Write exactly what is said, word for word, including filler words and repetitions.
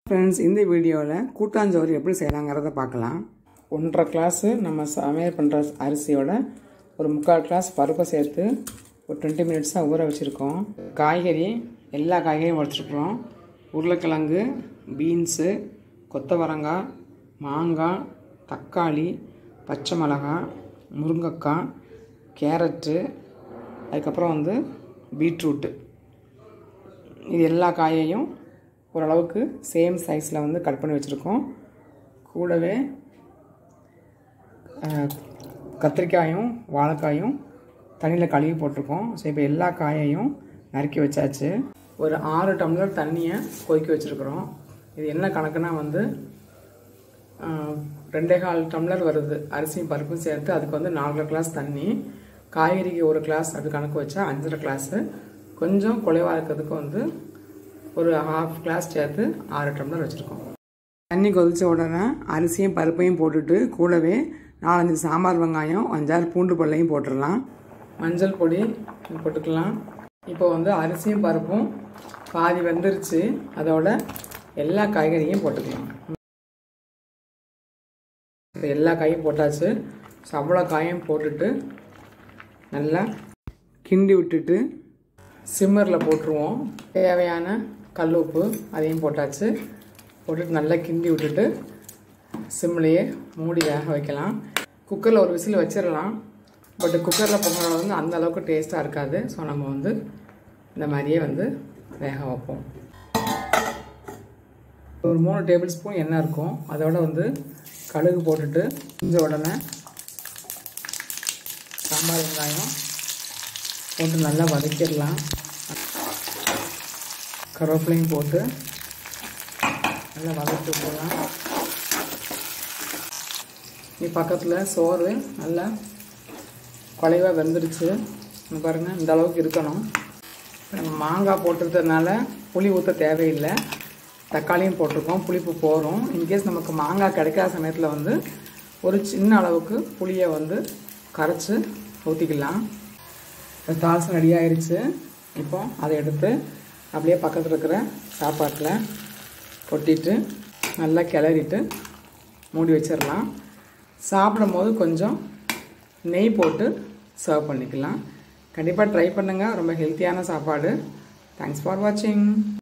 Friends, இந்த வீடியோவில் கூட்டாஞ்சோறு எப்படி செய்யலாங்கிறத பார்க்கலாம். ஒன்றரை கிளாஸு நம்ம சமையல் பண்ணுற அரிசியோட ஒரு முக்கால் கிளாஸ் பருப்பை சேர்த்து ஒரு டுவெண்ட்டி மினிட்ஸாக ஊற வச்சுருக்கோம். காய்கறி எல்லா காய்கறியும் வச்சுருக்குறோம். உருளைக்கிழங்கு, பீன்ஸு, கொத்தவரங்காய், மாங்காய், தக்காளி, பச்சை மிளகாய், முருங்கைக்காய், கேரட்டு, அதுக்கப்புறம் வந்து பீட்ரூட்டு. இது எல்லா காயையும் ஓரளவுக்கு சேம் சைஸில் வந்து கட் பண்ணி வச்சுருக்கோம். கூடவே கத்திரிக்காயும் வாழைக்காயும் தண்ணியில் கழுவி போட்டிருக்கோம். ஸோ இப்போ எல்லா காயையும் நறுக்கி வச்சாச்சு. ஒரு ஆறு டம்ளர் தண்ணியை கொதிக்க வச்சுருக்குறோம். இது என்ன கணக்குனா வந்து ரெண்டே கால் டம்ளர் வருது. அரிசியும் பருப்பும் சேர்த்து அதுக்கு வந்து நாலரை கிளாஸ் தண்ணி, காய்கறிக்கு ஒரு கிளாஸ் அது கணக்கு வச்சா அஞ்சரை கிளாஸு. கொஞ்சம் குறைவாக இருக்கிறதுக்கு வந்து ஒரு ஹாஃப் கிளாஸ் சேர்த்து ஆறு டம்ளர் வச்சுருக்கோம். தண்ணி கொதித்த உடனே அரிசியும் பருப்பையும் போட்டுட்டு கூடவே நாலஞ்சு சாம்பார் வெங்காயம், அஞ்சாறு பூண்டு பல்லையும் போட்டுடலாம். மஞ்சள் பொடி போட்டுக்கலாம். இப்போ வந்து அரிசியும் பருப்பும் பாதி வெந்துருச்சு. அதோட எல்லா காய்கறியும் போட்டுக்கலாம். இப்போ எல்லா காயும் போட்டாச்சு. ஸோ அவ்வளோ காயும் போட்டுட்டு நல்லா கிண்டி விட்டுட்டு சிம்மரில் போட்டுருவோம். தேவையான கல் உப்பு அதையும் போட்டாச்சு. போட்டுட்டு நல்லா கிண்டி விட்டுட்டு சிம்லேயே மூடி வேக வைக்கலாம். குக்கரில் ஒரு விசில் வச்சிடலாம். பட் குக்கரில் பொங்கல் வந்து அந்த அளவுக்கு டேஸ்ட்டாக இருக்காது. ஸோ நம்ம வந்து இந்த மாதிரியே வந்து வேக வைப்போம். ஒரு மூணு டேபிள் ஸ்பூன் எண்ணெய் இருக்கும். அதோட வந்து கடுகு போட்டுட்டு கொஞ்ச உடனே சாம்பார் வெங்காயம் போட்டு நல்லா வதக்கிடலாம். கருவேப்பிலையும் போட்டு நல்லா வதக்கி விடலாம். நீ பக்கத்தில் சோறு நல்லா குழைவாக வெந்துருச்சு. பாருங்கள், இந்த அளவுக்கு இருக்கணும். நம்ம மாங்காய் போட்டுருக்கிறதுனால புளி ஊற்ற தேவையில்லை. தக்காளியும் போட்டிருக்கோம், புளிப்பு போகிறோம். இன்கேஸ் நமக்கு மாங்காய் கிடைக்காத சமயத்தில் வந்து ஒரு சின்ன அளவுக்கு புளியை வந்து கரைச்சி ஊற்றிக்கலாம். தால்சம் ரெடி ஆயிடுச்சு. இப்போ அதை எடுத்து அப்படியே பக்கத்தில் இருக்கிற சாப்பாட்டில் கொட்டிட்டு நல்லா கிளறிட்டு மூடி வச்சிடலாம். சாப்பிடும் போது கொஞ்சம் நெய் போட்டு சர்வ் பண்ணிக்கலாம். கண்டிப்பாக ட்ரை பண்ணுங்கள். ரொம்ப ஹெல்த்தியான சாப்பாடு. தேங்க்ஸ் ஃபார் வாட்சிங்.